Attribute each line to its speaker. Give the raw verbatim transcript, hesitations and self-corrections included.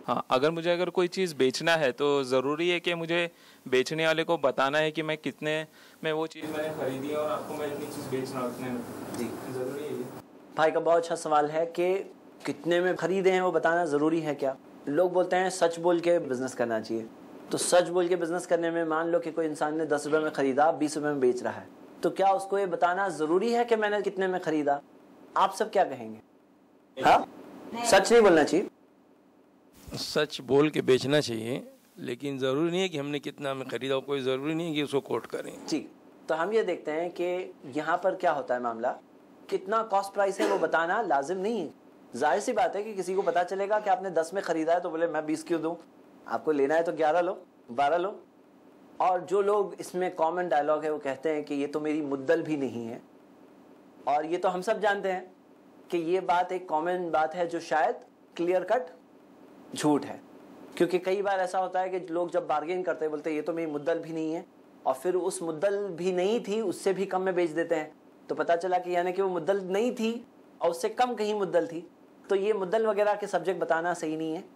Speaker 1: हाँ, अगर मुझे अगर कोई चीज़ बेचना है तो ज़रूरी है कि मुझे बेचने वाले को बताना है कि मैं कितने में वो चीज़ मैंने खरीदी है और आपको मैं इतनी चीज़ बेच रहा हूँ इतने में।
Speaker 2: जी,
Speaker 1: ज़रूरी है ये।
Speaker 2: भाई का बहुत अच्छा सवाल है कि कितने में खरीदे हैं वो बताना ज़रूरी है क्या। लोग बोलते हैं सच बोल के बिज़नेस करना चाहिए। तो सच बोल के बिज़नेस करने में मान लो कि कोई इंसान ने दस रुपये में ख़रीदा, बीस रुपये में बेच रहा है, तो क्या उसको ये बताना ज़रूरी है कि मैंने कितने में ख़रीदा? आप सब क्या कहेंगे? हाँ, सच नहीं बोलना चाहिए?
Speaker 3: सच बोल के बेचना चाहिए, लेकिन ज़रूरी नहीं है कि हमने कितना में ख़रीदा, कोई ज़रूरी नहीं है कि उसको कोट करें।
Speaker 2: ठीक, तो हम ये देखते हैं कि यहाँ पर क्या होता है मामला, कितना कॉस्ट प्राइस है वो बताना लाजिम नहीं है। जाहिर सी बात है कि किसी को पता चलेगा कि आपने दस में ख़रीदा है तो बोले मैं बीस क्यों दूँ, आपको लेना है तो ग्यारह लो, बारह लो। और जो लोग इसमें कॉमन डायलॉग है वो कहते हैं कि ये तो मेरी मुद्दल भी नहीं है, और ये तो हम सब जानते हैं कि ये बात एक कॉमन बात है जो शायद क्लियर कट झूठ है। क्योंकि कई बार ऐसा होता है कि लोग जब बार्गेन करते हैं बोलते हैं ये तो मेरी मुद्दल भी नहीं है, और फिर उस मुद्दल भी नहीं थी उससे भी कम में बेच देते हैं, तो पता चला कि यानी कि वो मुद्दल नहीं थी और उससे कम कहीं मुद्दल थी। तो ये मुद्दल वगैरह के सब्जेक्ट बताना सही नहीं है।